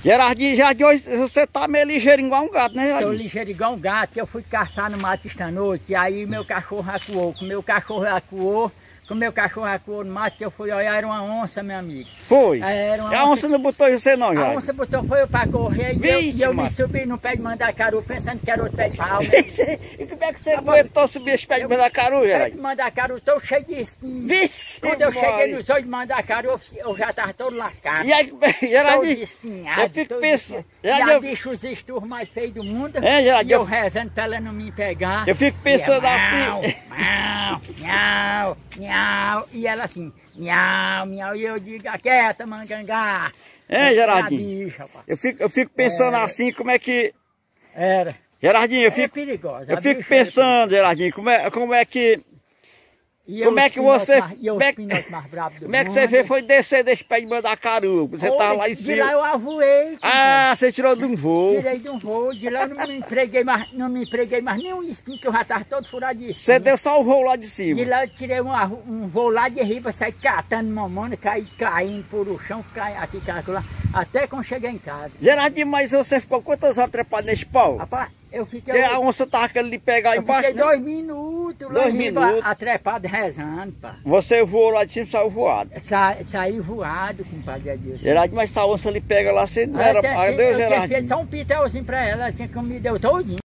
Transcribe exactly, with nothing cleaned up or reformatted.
Gerardinho, Gerardinho, hoje você tá meio ligeiro igual um gato, né, Gerardinho? Tô ligeiro igual um gato, que eu fui caçar no mato esta noite, e aí meu cachorro acuou, com meu cachorro acuou, com meu cachorro acuou no mato, que eu fui olhar, era uma onça, meu amigo. Foi? Era uma e a onça, onça não botou em você não, Gerardinho? A onça botou, foi eu pra correr, e eu, e eu me subi no pé de Mandacaru, pensando que era outro pé de pau. E como é que você aguentou subir esse pé de Mandacaru, Gerardinho? Pé de Mandacaru, tô cheio de espinho. Vixe, Quando eu mãe. cheguei nos olhos de Mandacaru, eu, eu já tava todo lascado. E aí, Gerardinho, todo espinhado, eu fico todo pensando... E a bicho os esturros mais feios do mundo, é, Gerardinho, e eu rezando pra ela não me pegar. Eu fico pensando e assim... Miau, miau, miau, e ela assim, miau, miau, e eu digo, quieta, mangangá. É, Gerardinho, bicha, eu fico, eu fico pensando era. assim, como é que... Era. Gerardinho, eu É fico... perigosa. Eu fico pensando, Gerardinho, como é, como é que... E como é que você... Mais, como é, mais bravo do como é que mundo. você fez, foi descer desse pé de Mandacaru? Você Foi, tava lá em de cima. De lá eu avoei. Ah, você tirou de um voo. Tirei de um voo, de lá eu não me empreguei mais, não me empreguei mais nenhum espinho, que eu já estava todo furado de espinho. Você deu só o voo lá de cima. De lá eu tirei um, um voo lá de riba, saí catando mamona, caí caindo por o chão, caí aqui, caí lá, até quando cheguei em casa. Gerardinho, mas você ficou quantas horas trepado nesse pau? Rapaz, eu fiquei... Porque a onça tava querendo lhe pegar eu embaixo, fiquei né? dois minutos lá Dois em riba, minutos. atrepado, rezando, pá. Você voou lá de cima e saiu voado. Sa, saí voado, compadre Adilson. Gerardinho, mas se a onça lhe pega lá, você não Ah, era... eu tinha, Adeus, eu tinha Gerardinho. feito só um pitelzinho pra ela, ela tinha que me deu todinho.